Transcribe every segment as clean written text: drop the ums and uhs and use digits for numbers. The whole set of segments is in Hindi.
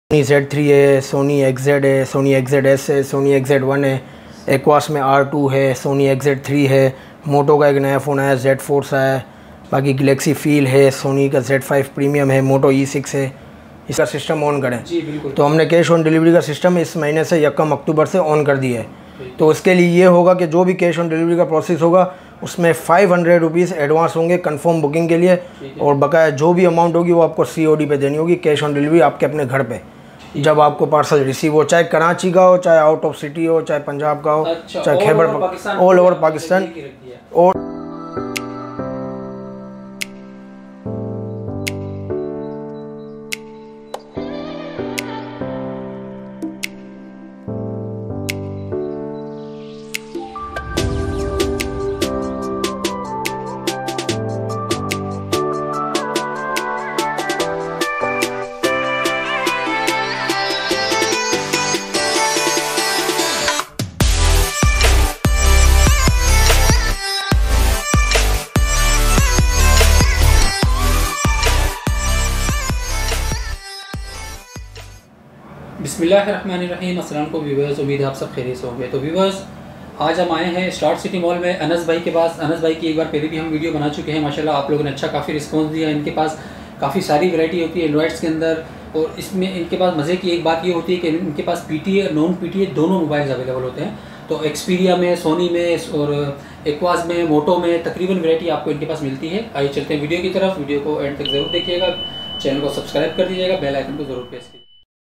सोनी Z3 है, सोनी XZ है, सोनी XZS है, सोनी XZ1 है, एक्वास में R2 है, सोनी XZ3 है, मोटो का एक नया फ़ोन आया Z Force आया है, बाकी गैलेक्सी फील है, सोनी का Z5 प्रीमियम है, मोटो E6 है। इसका सिस्टम ऑन करें जी बिल्कुल। तो हमने कैश ऑन डिलीवरी का सिस्टम इस महीने से 1 अक्टूबर से ऑन कर दिया है। तो उसके लिए ये होगा कि जो भी कैश ऑन डिलीवरी का प्रोसेस होगा उसमें 500 रुपीज़ एडवांस होंगे कंफर्म बुकिंग के लिए, और बकाया जो भी अमाउंट होगी वो आपको COD पे देनी होगी, कैश ऑन डिलीवरी आपके अपने घर पे जब आपको पार्सल रिसीव हो, चाहे कराची का हो, चाहे आउट ऑफ सिटी हो, चाहे पंजाब का हो, चाहे खैबर, ऑल ओवर पाकिस्तान। और बिस्मिल्लाहिर्रहमानिर्रहीम। अस्सलाम वालेकुम व्यूअर्स, उम्मीद है आप सब खैरियत से होंगे। तो व्यूअर्स, आज हम आए हैं स्टार्ट सिटी मॉल में अनस भाई के पास। अनस भाई की एक बार पहले भी हम वीडियो बना चुके हैं, माशाल्लाह आप लोगों ने अच्छा काफ़ी रिस्पांस दिया। इनके पास काफ़ी सारी वैरायटी होती है एंड्रॉइड्स के अंदर, और इसमें इनके पास मज़े की एक बात ये होती है कि इनके पास PTA और नॉन PTA दोनों मोबाइल्स अवेलेबल होते हैं। तो एक्सपीरिया में, सोनी में और एक्वास में, मोटो में तकरीबन वैरायटी आपको इनके पास मिलती है। आइए चलते हैं वीडियो की तरफ। वीडियो को एंड तक ज़रूर देखिएगा, चैनल को सब्सक्राइब कर दीजिएगा, बेल आइकन को ज़रूर प्रेस कीजिएगा।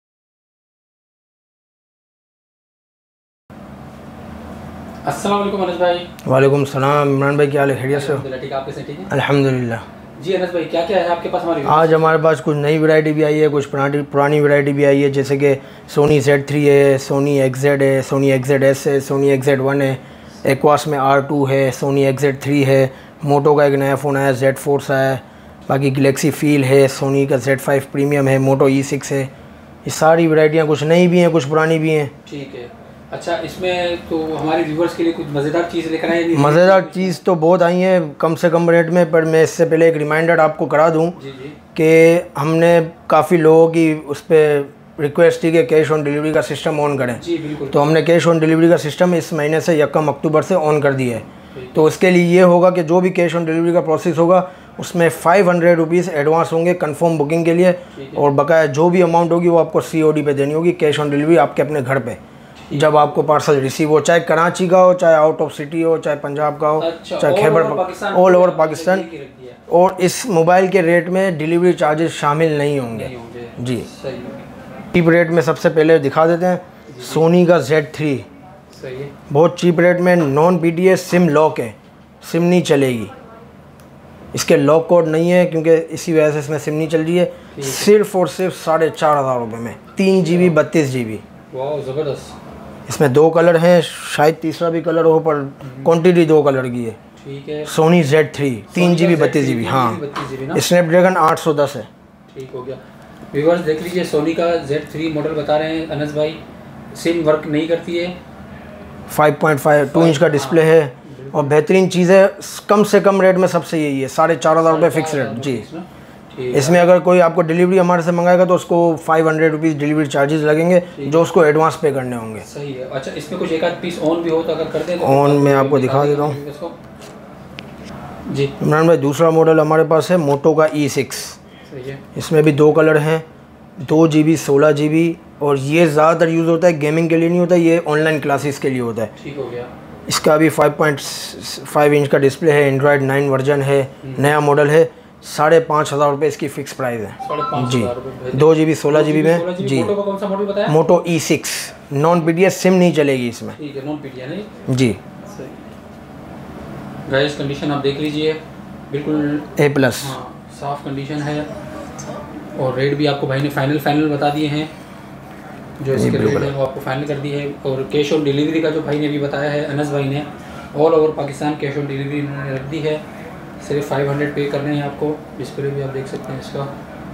अस्सलाम वालेकुम अनस भाई। वालेकुम सलाम इमरान भाई, क्या हाल है? खैरियत से हो? ठीक है, आप कैसे? ठीक है अल्हम्दुलिल्लाह। जी अनस भाई, क्या क्या है आपके पास? आज हमारे पास कुछ नई वैरायटी भी आई है, कुछ पुरानी वैरायटी भी आई है, जैसे कि सोनी Z3 है, सोनी XZ है, सोनी XZS है, सोनी XZ1 है, एक्वास में R2 है, सोनी XZ3 है, मोटो का एक नया फ़ोन आया Z Force आया है, बाकी गैलेक्सी फील है, सोनी का Z5 प्रीमियम है, मोटो E6 है। ये सारी वैरायटियाँ कुछ नई भी हैं, कुछ पुरानी भी हैं। ठीक है। अच्छा, इसमें तो हमारे व्यूवर्स के लिए कुछ मज़ेदार चीज़ लेकर आए? मज़ेदार चीज़ तो बहुत आई हैं कम से कम रेट में, पर मैं इससे पहले एक रिमाइंडर आपको करा दूं कि हमने काफ़ी लोगों की उस पर रिक्वेस्ट थी कि कैश ऑन डिलीवरी का सिस्टम ऑन करें। जी बिल्कुल। तो हमने कैश ऑन डिलीवरी का सिस्टम इस महीने से 1 अक्टूबर से ऑन कर दिया है। तो उसके लिए ये होगा कि जो भी कैश ऑन डिलीवरी का प्रोसेस होगा उसमें 500 रुपीज़ एडवांस होंगे कंफर्म बुकिंग के लिए, और बकाया जो भी अमाउंट होगी वो आपको COD पे देनी होगी, कैश ऑन डिलीवरी आपके अपने घर पे जब आपको पार्सल रिसीव हो, चाहे कराची का हो, चाहे आउट ऑफ सिटी हो, चाहे पंजाब का हो, चाहे खैबर, ऑल ओवर पाकिस्तान। और इस मोबाइल के रेट में डिलीवरी चार्जेस शामिल नहीं होंगे जी। चीप रेट में सबसे पहले दिखा देते हैं सोनी का Z3। बहुत चीप रेट में, नॉन PTA सिम लॉक है, सिम नहीं चलेगी, इसके लॉक कोड नहीं है क्योंकि इसी वजह से इसमें सिम नहीं चल रही है। सिर्फ और सिर्फ 4,500 रुपये में 3 GB 32 GB। वाह ज़बरदस्त। इसमें 2 कलर हैं, शायद तीसरा भी कलर हो, पर क्वांटिटी 2 कलर की है। ठीक है। सोनी Z3 3 GB 32 GB, हाँ, स्नैपड्रैगन 810 है। ठीक हो गया। व्यूअर्स देख लीजिए, सोनी का Z3 मॉडल बता रहे हैं अनस भाई, सिम वर्क नहीं करती है, 5.52 इंच का डिस्प्ले है, और बेहतरीन चीज़ है कम से कम रेट में सबसे यही है 4,500 रुपये फिक्स रेट जी। इसमें अगर कोई आपको डिलीवरी हमारे से मंगाएगा तो उसको 500 रुपीज़ डिलीवरी चार्जेस लगेंगे, जो उसको एडवांस पे करने होंगे। सही है। अच्छा, इसमें कुछ एक आध पीस ऑन भी हो तो अगर कर दें तो ऑन मैं आपको दिखा देता हूँ जी। इमरान भाई, दूसरा मॉडल हमारे पास है मोटो का E6। सही है। इसमें भी 2 कलर हैं, 2 GB 16 GB, और ये ज़्यादातर यूज़ होता है गेमिंग के लिए नहीं होता, ये ऑनलाइन क्लासेस के लिए होता है। ठीक हो गया। इसका भी 5.5 इंच का डिस्प्ले है, एंड्रॉयड 9 वर्जन है, नया मॉडल है, 5,500 रुपये इसकी फ़िक्स प्राइस है जी। 2 GB 16 GB में जी। मोटो का कौन सा मॉडल बताया? मोटो E6 नॉन PTA सिम नहीं चलेगी इसमें। ठीक है, नॉन PTA नहीं जी। गाइस कंडीशन आप देख लीजिए, बिल्कुल A+। हाँ, साफ कंडीशन है, और रेट भी आपको भाई ने फाइनल बता दिए हैं, जो इसके रेट है वो आपको फाइनल कर दी है। और कैश ऑन डिलीवरी का जो भाई ने भी बताया है अनस भाई ने, all over Pakistan cash on delivery उन्होंने रख दी है। सिर्फ 500 पे करने हैं आपको। डिस्प्ले भी आप देख सकते हैं इसका।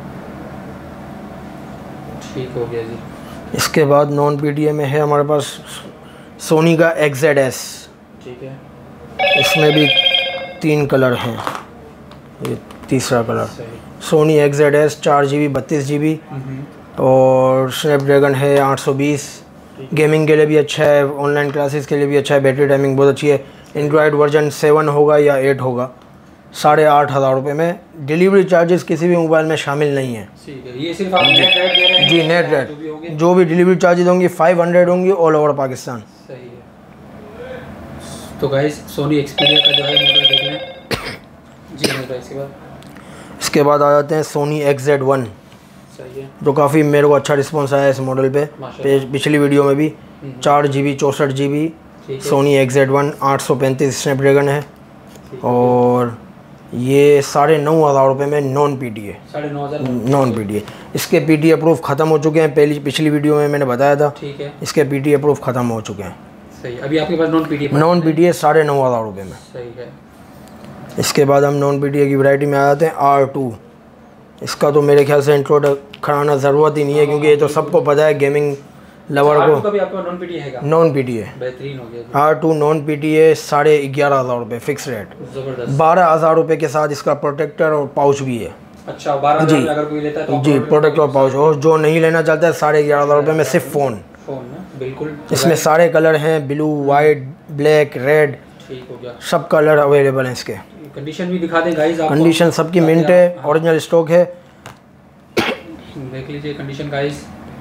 ठीक हो गया जी। इसके बाद नॉन PTA में है हमारे पास सोनी का XZS। ठीक है। इसमें भी 3 कलर हैं, ये तीसरा colour. Sony XZS 4 GB 32 GB, और स्नैपड्रैगन है 820, गेमिंग के लिए भी अच्छा है, ऑनलाइन क्लासेस के लिए भी अच्छा है, बैटरी टाइमिंग बहुत अच्छी है। एंड्रॉयड वर्जन 7 होगा या 8 होगा, 8,500 रुपये में। डिलीवरी चार्जेस किसी भी मोबाइल में शामिल नहीं है। ठीक है, ये सिर्फ आप नेट रेट दे रहे हैं? जी, नेट रेट जो भी डिलीवरी चार्जेस होंगी 500 होंगी ऑल ओवर पाकिस्तान। सही है। तो गाइस सोनी एक्सपीरिया का जो है मॉडल देख लें। जी इसके बाद आ जाते हैं सोनी XZ1। सही है, जो काफ़ी मेरे को अच्छा रिस्पॉन्स आया इस मॉडल पे। पिछली वीडियो में भी 4 GB 64 GB Soni XZ1 835 Snapdragon है। और ये 9,500 रुपये में नॉन PTA। 9,500 non PTA। इसके PTA प्रूफ ख़त्म हो चुके हैं, पिछली वीडियो में मैंने बताया था। ठीक है, इसके PTA प्रूफ ख़त्म हो चुके हैं। सही, अभी आपके पास नॉन PTA 9,500 रुपये में। सही है। इसके बाद हम नॉन PTA की वैरायटी में आ जाते हैं R2। इसका तो मेरे ख्याल से इंट्रोडक्ट कराना ज़रूरत ही नहीं है, क्योंकि ये तो सबको पता है गेमिंग लवर को। नॉन PTA है? नॉन PTA बेहतरीन हो गया। R2 नॉन PTA 11,500 रुपये फिक्स रेट। ज़बरदस्त। 12,000 रुपये के साथ इसका प्रोटेक्टर और पाउच भी है। अच्छा, 12,000 में अगर कोई लेता है तो जी, प्रोटेक्टर और पाउच। और जो नहीं लेना चाहता है 11,500 रुपये में सिर्फ फ़ोन ना, बिल्कुल। इसमें सारे कलर हैं, ब्लू, वाइट, ब्लैक, रेड, ठीक हो गया। सब कलर अवेलेबल हैं इसके। कंडीशन भी दिखा दें गाइस आपको। कंडीशन सबकी मिंट है, ओरिजिनल स्टॉक है। देख लीजिए कंडीशन गाइस।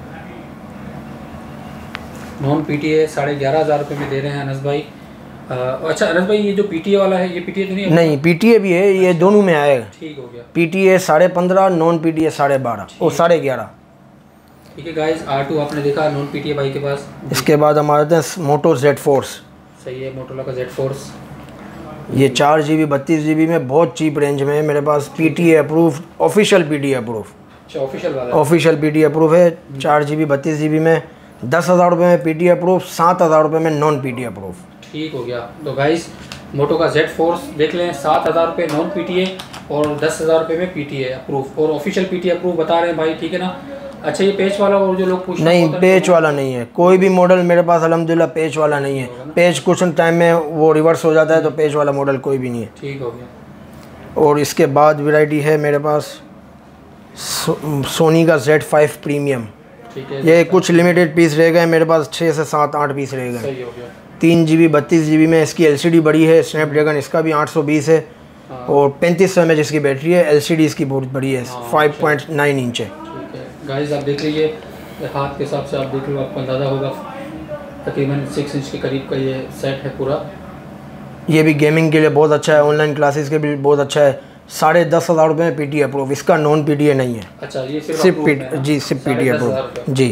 नॉन PTA 11,500 रुपये में दे रहे हैं अनस भाई। अच्छा अनस भाई, ये जो PTA वाला है ये PTA तो नहीं है? नहीं, PTA भी है, ये दोनों में आएगा। ठीक हो गया। PTA 15,500, नॉन PTA 12,500 और 11,500। ठीक है गाइस, R2 आपने देखा नॉन PTA भाई के पास। इसके बाद हम आते हैं मोटो Z फोर्स। सही है, मोटोरोला का Z फोर्स। ये 4 GB 32 GB में बहुत चीप रेंज में है मेरे पास। PTA approve, official PTA approve. अच्छा, ऑफिशियल वाला? ऑफिशियल PTA अप्रूव है। 4 GB 32 GB में 10,000 रुपये में PTA अप्रूव, 7,000 रुपये में नॉन PTA अप्रूव। ठीक हो गया। तो गाइस मोटो का Z फोर्स देख लें, 7,000 रुपये नॉन PTA और 10,000 रुपये में PTA अप्रूव और ऑफिशियल PTA अप्रूव बता रहे हैं भाई, ठीक है ना। अच्छा, ये पेच वाला और जो लोग पूछ नहीं, पेच वाला नहीं है। कोई भी मॉडल मेरे पास अल्हम्दुलिल्लाह पेच वाला नहीं है। पेच कुछ टाइम में वो रिवर्स हो जाता है, तो पेच वाला मॉडल कोई भी नहीं है। ठीक हो गया। और इसके बाद वैरायटी है मेरे पास सोनी का Z5 प्रीमियम। ठीक है, ये कुछ लिमिटेड पीस रह गए मेरे पास, 6 से 7 8 पीस रह गए। सही हो गया। 3 GB 32 GB में इसकी LCD बड़ी है। स्नैपड्रैगन इसका भी 820 है। और 3500 mAh इसकी बैटरी है। LCD इसकी बहुत बड़ी है, 5.9 इंच है। ठीक है गाइस, आप देख लीजिए हाथ के हिसाब से, आप देख लो, आपको अंदाज़ा होगा तकरीबन 6 इंच के करीब का ये सेट है पूरा। ये भी गेमिंग के लिए बहुत अच्छा है, ऑनलाइन क्लासेस के भी बहुत अच्छा है। 10,500 रुपये में PTA अप्रूव। इसका नॉन PTA नहीं है। अच्छा, ये सिर्फ PTA अप्रूव जी।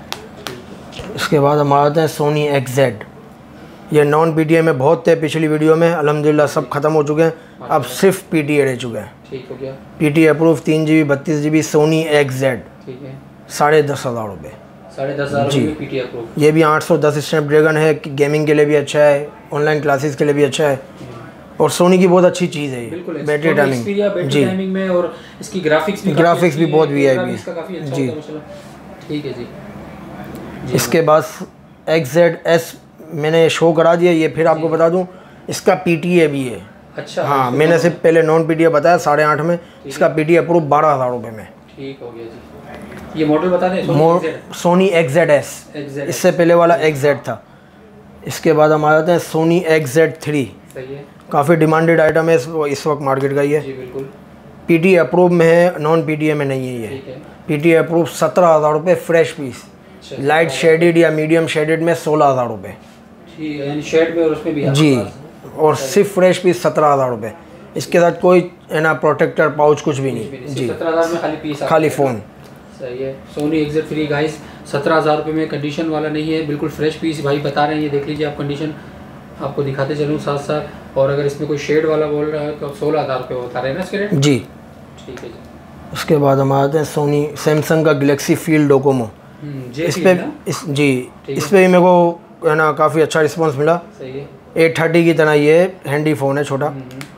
इसके बाद हम आते हैं सोनी XZ। ये नॉन PTA में बहुत थे पिछली वीडियो में, अल्हम्दुलिल्लाह सब खत्म हो चुके हैं। अब सिर्फ PTA रह चुके हैं। ठीक हो गया। PTA approve 3 GB 32 GB Sony XZ। ठीक है, 10,500 रुपये। 10,500 जी। में PTA अप्रूव। ये भी 810 स्नैपड्रैगन है, गेमिंग के लिए भी अच्छा है, ऑनलाइन क्लासेस के लिए भी अच्छा है। और सोनी की बहुत अच्छी चीज़ है ये, बैटरी टाइमिंग जी में। और इसकी ग्राफिक्स भी बहुत VIP है। इसका काफ़ी अच्छा जी। होता है। ठीक है जी। इसके बाद XZ-S मैंने शो करा दिया, ये फिर आपको बता दूं इसका PTA भी है। अच्छा, हाँ, मैंने सिर्फ पहले नॉन PTA बताया 8,500 में। इसका PTA अप्रूव 12,000 रुपये में। ठीक हो गया जी। ये मॉडल बता दें, सोनी XZ-S। इससे पहले वाला XZ था। इसके बाद हम आ जाते हैं सोनी XZ3। सही है, काफ़ी डिमांडेड आइटम है इस वक्त मार्केट का ये। जी बिल्कुल। PTA अप्रूव में है, नॉन PTA में नहीं है ये। ठीक है। PTA अप्रूव 17,000 रुपये फ्रेश पीस। लाइट शेडेड या मीडियम शेडेड में 16,000 रुपये। ठीक है, यानी शेड में और उसमें भी जी। और सिर्फ फ्रेश पीस 17,000 रुपये। इसके साथ कोई है ना प्रोटेक्टर पाउच कुछ भी नहीं जी। 17,000 में खाली पीस, खाली फ़ोन। सही है। सोनी XZ3 गाइस 17,000 रुपये में, कंडीशन वाला नहीं है, बिल्कुल फ्रेश पीस भाई बता रहे हैं। ये देख लीजिए आप, कंडीशन आपको दिखाते चलूँ साथ साथ। और अगर इसमें कोई शेड वाला बोल रहा है तो 16,000 रुपये बता रहे हैं ना इसके रेट जी। ठीक है जी। उसके बाद हम आते हैं सोनी सैमसंग का गैलेक्सी फील्ड डोकोमो। इस पे इस पे भी मेरे को है ना काफ़ी अच्छा रिस्पांस मिला। सही है। 830 की तरह ये हैंडी फ़ोन है, छोटा।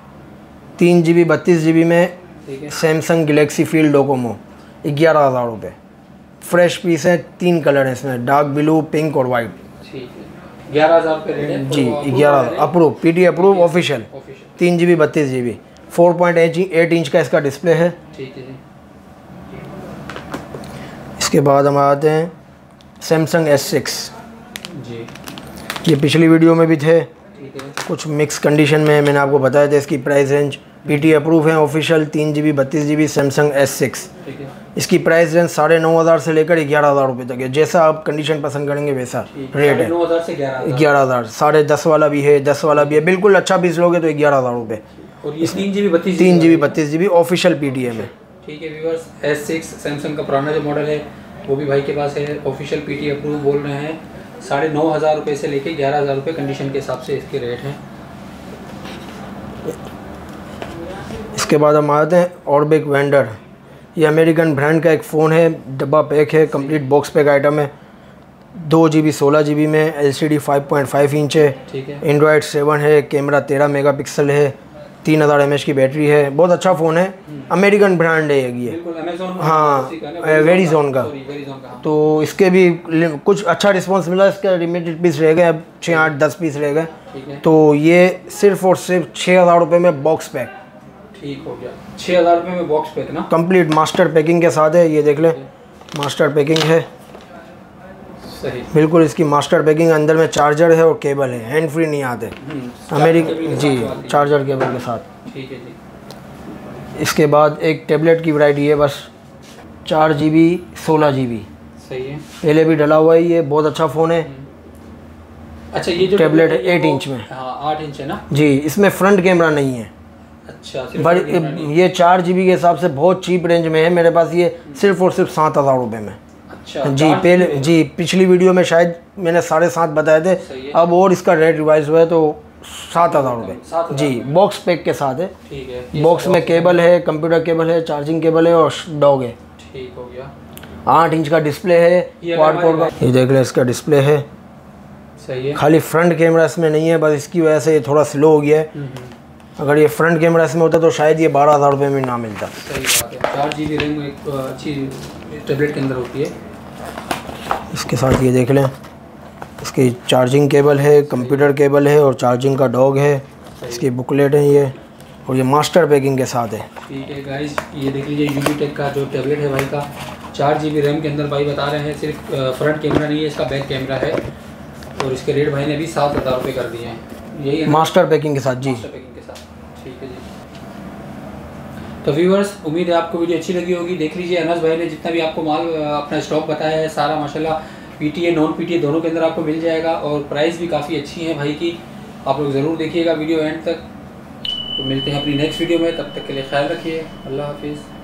3 GB 32 GB में सैमसंग गैलेक्सी फील्ड डोकोमो, 11,000 रुपये। फ्रेश पीस है, 3 कलर हैं इसमें, डार्क ब्लू, पिंक और वाइट। ठीक है, 11,000 रुपये रेट है जी। 11,000 approve, PTA approve, official. 3 GB 32 GB, 4.8 inch का इसका डिस्प्ले है। ठीक है जी। इसके बाद हम आते हैं सैमसंग S6। जी, ये पिछली वीडियो में भी थे, ठीक है। कुछ मिक्स कंडीशन में मैंने आपको बताया था। इसकी प्राइस रेंज PT अप्रूव है official, 3GB 32GB Samsung S6। ठीक है। इसकी प्राइस रेंज 9,500 से लेकर 11,000 रुपये तक है। जैसा आप कंडीशन पसंद करेंगे वैसा रेट है। 9,000 से 11,000, 10.5 वाला भी है, 10 वाला भी है। बिल्कुल अच्छा पीस लोगे तो 11,000 रुपये। और ये 3GB 32GB 3GB 32GB official PTA में। ठीक है व्यूअर्स, S6 सैमसंग का पुराना जो मॉडल है वो भी भाई के पास है, ऑफिशियल PT अप्रूव बोल रहे हैं। 9,500 रुपये से लेके 11,000 रुपये कंडीशन के हिसाब से इसके रेट हैं। इसके बाद हम आते हैं ऑर्बिक वेंडर। ये अमेरिकन ब्रांड का एक फ़ोन है, डब्बा पैक है, कंप्लीट बॉक्स पैक आइटम है। 2GB 16GB में, LCD 5.5 इंच है, ठीक है। एंड्रॉयड 7 है, कैमरा 13 मेगापिक्सल है, 3000 mAh की बैटरी है। बहुत अच्छा फ़ोन है, अमेरिकन ब्रांड है ये। बिल्कुल अमेज़न, हाँ, वेरीजोन का। तो इसके भी कुछ अच्छा रिस्पांस मिला। इसका लिमिटेड पीस रह गए, अब 6, 8, 10 पीस रह गए। तो ये सिर्फ और सिर्फ 6,000 रुपये में बॉक्स पैक। ठीक हो गया, 6,000 रुपये में बॉक्स पैक ना, कंप्लीट मास्टर पैकिंग के साथ है। ये देख ले, मास्टर पैकिंग है सही। बिल्कुल। इसकी मास्टर पैकिंग, अंदर में चार्जर है और केबल है, हैंड फ्री नहीं आते अमेरिकन जी, चार्जर केबल के साथ। ठीक है जी। इसके बाद एक टेबलेट की वैरायटी है, बस 4GB 16GB। सही है, पहले भी डला हुआ है, ये बहुत अच्छा फ़ोन है। अच्छा, ये जो टेबलेट है 8 इंच में। हाँ 8 इंच है ना जी। इसमें फ्रंट कैमरा नहीं है। अच्छा, बट ये 4GB के हिसाब से बहुत चीप रेंज में है मेरे पास। ये सिर्फ और सिर्फ 7,000 रुपये में। अच्छा जी, पहले जी पिछली वीडियो में शायद मैंने 7.5 बताए थे, अब और इसका रेट रिवाइज हुआ है तो 7,000 रुपये जी, बॉक्स पैक के साथ है। ठीक है। बॉक्स में केबल है, कंप्यूटर केबल है, चार्जिंग केबल है और डॉग है। ठीक हो गया। 8 इंच का डिस्प्ले है, क्वाड कोर का। ये देख ले, इसका डिस्प्ले है। सही है। खाली फ्रंट कैमरा इसमें नहीं है, बस इसकी वजह से ये थोड़ा स्लो हो गया है। अगर ये फ्रंट कैमरा इसमें होता तो शायद ये 12,000 रुपये में ना मिलता। सही बात है। 4GB रैम एक अच्छी टेबलेट के अंदर होती है। इसके साथ ये देख लें, इसकी चार्जिंग केबल है, कंप्यूटर केबल है और चार्जिंग का डॉग है। इसकी बुकलेट है ये, और ये मास्टर पैकिंग के साथ है। ठीक है गाइस, ये देख लीजिए यूबीटेक का जो टेबलेट है भाई का, 4GB रैम के अंदर भाई बता रहे हैं। सिर्फ फ्रंट कैमरा नहीं है, इसका बैक कैमरा है। और इसके रेट भाई ने अभी 7,000 रुपये कर दिए हैं, यही है मास्टर पैकिंग के साथ जी। मास्टर पैकिंग के साथ। ठीक है जी। तो व्यूअर्स, उम्मीद है आपको वीडियो अच्छी लगी होगी। देख लीजिए अनस भाई ने जितना भी आपको माल अपना स्टॉक बताया है सारा माशाल्लाह PTA नॉन PTA दोनों के अंदर आपको मिल जाएगा। और प्राइस भी काफ़ी अच्छी है भाई की। आप लोग ज़रूर देखिएगा वीडियो एंड तक। तो मिलते हैं अपनी नेक्स्ट वीडियो में, तब तक के लिए ख्याल रखिए। अल्लाह हाफिज़।